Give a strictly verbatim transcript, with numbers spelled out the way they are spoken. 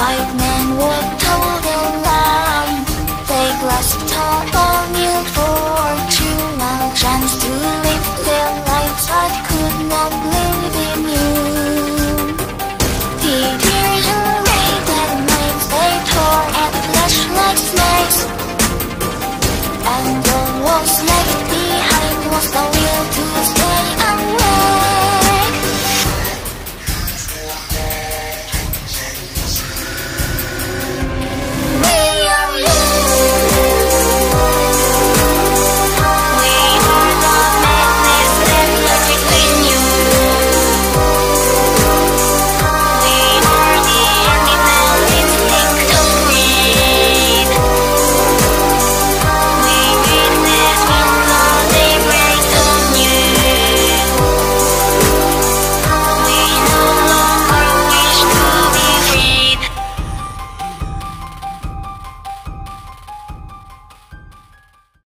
White men were told in line. They glassed top on your fortune, now chance to live their lives I could not live.